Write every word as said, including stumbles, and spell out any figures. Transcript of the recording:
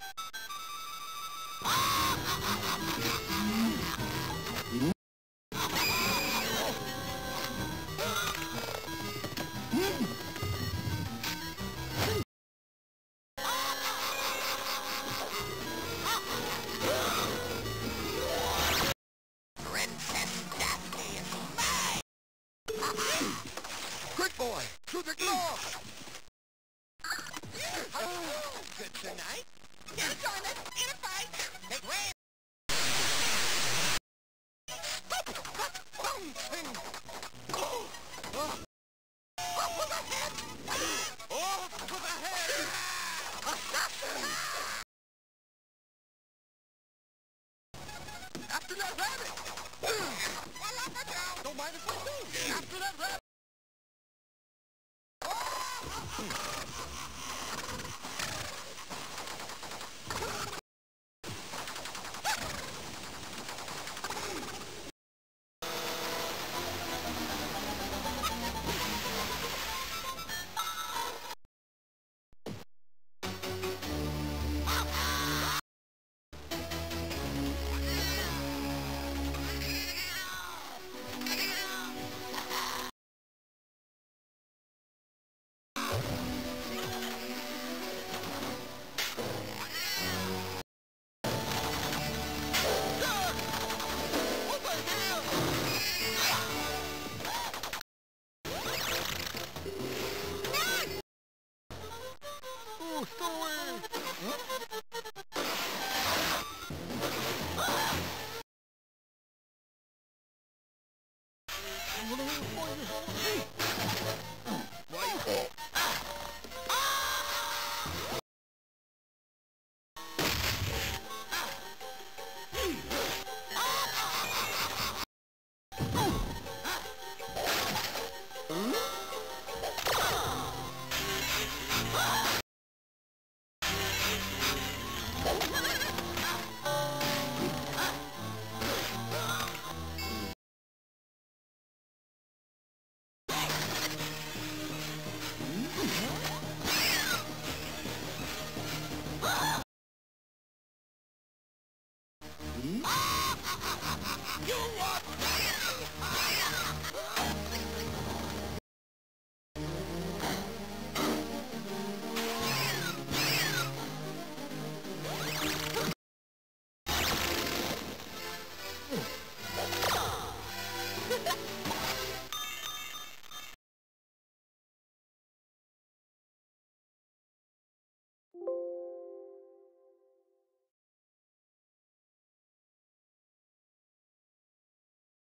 Good boy, to the door! Good tonight. Gonna join us in a fight. Hey, Red! Off with the head! Off with the head! After that rabbit! Well, up and down! Don't mind if we do! After that rabbit! What are we going to